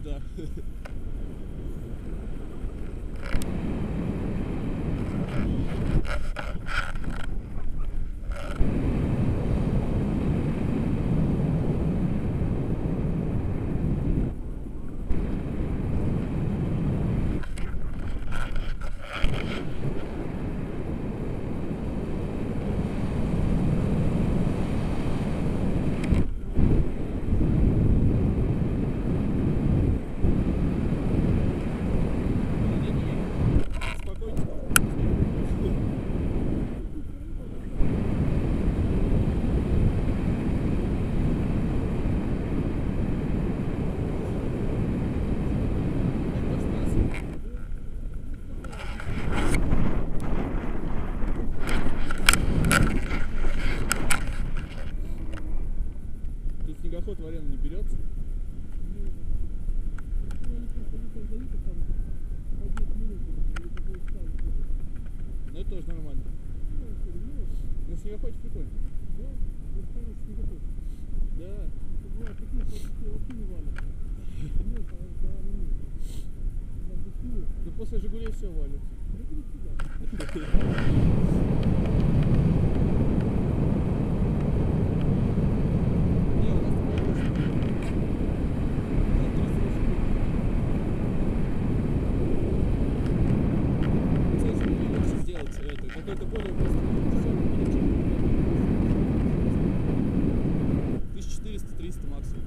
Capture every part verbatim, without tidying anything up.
Да. Снегоход в аренду не берется? Ну это тоже нормально. На снегоходе прикольно. Да. Да после Жигулей все валит. Какой-то более тысяча четыреста — триста максимум.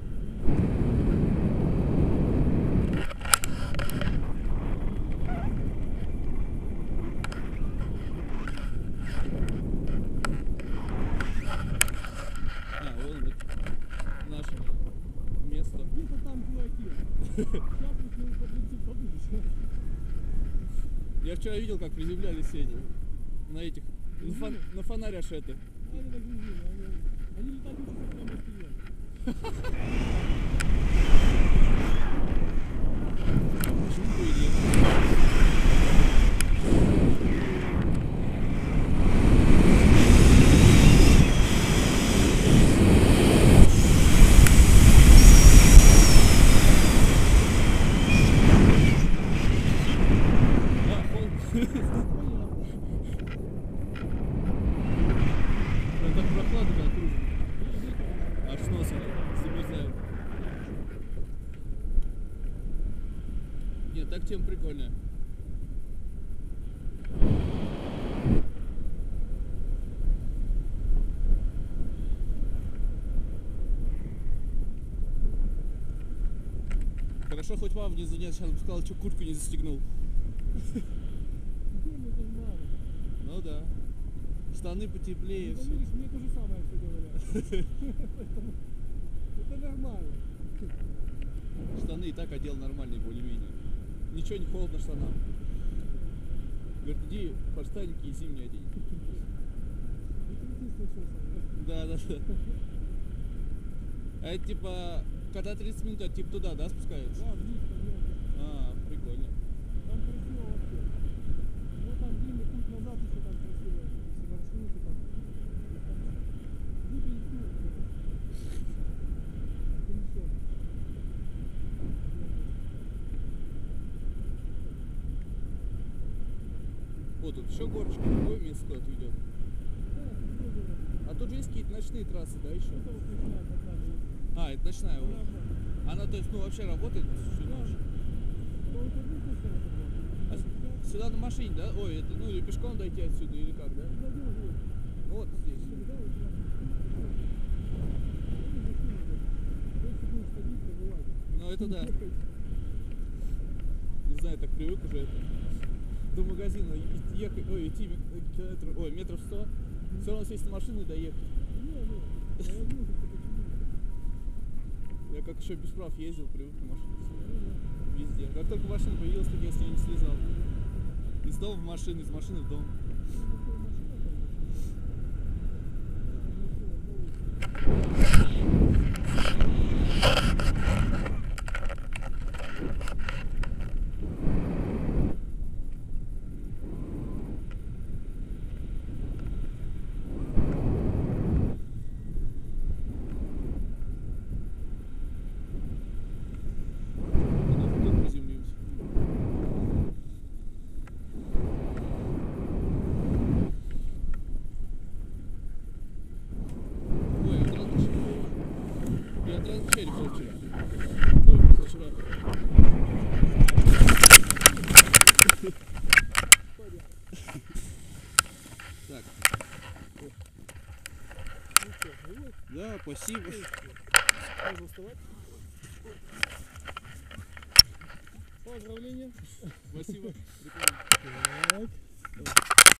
А, вон наше место. Где-то там чуваки. Я вчера видел, как приземлялись эти. На этих, на, фон, на фонарь ашеты. Они на грузине, они, они летают уже прямо в стене. Почему бы и нет? Нет, так тем прикольно. Хорошо, хоть мама внизу нет, сейчас бы сказал, что куртку не застегнул. Ну да. Штаны потеплее. Ну, видишь, мне то же самое все говорят. Это нормально. Штаны и так одел нормальные, более-менее. Ничего не холодно штанам. Говорит, иди подштанники и зимние одень. Да, да, да. А это типа, когда тридцать минут, это типа туда, да, спускается? Да, вниз, конечно. А, прикольно. Там красиво вообще. Ну там длинный путь назад еще там красиво. Все маршруты там. Выпили тур. Вот тут еще горочка, другое место куда-то ведет. А тут же есть какие-то ночные трассы, да, еще? Это вот ночная такая. А, это ночная. Вот. Она, то есть, ну, вообще работает всю ночь? А сюда на машине, да? Ой, это, ну, или пешком дойти отсюда, или как, да? Вот здесь. Ну, это да. Не знаю, так привык уже это. До магазина ехать, ой, идти километр, ой, метров сто. Все равно сесть на машину и доехать. Я как еще без прав ездил, привык на машине. Везде. Как только машина появилась, так я с нее не слезал. Из дома в машину, из машины в дом. Спасибо. Можно вставать. Поздравления. Спасибо. Прикольно.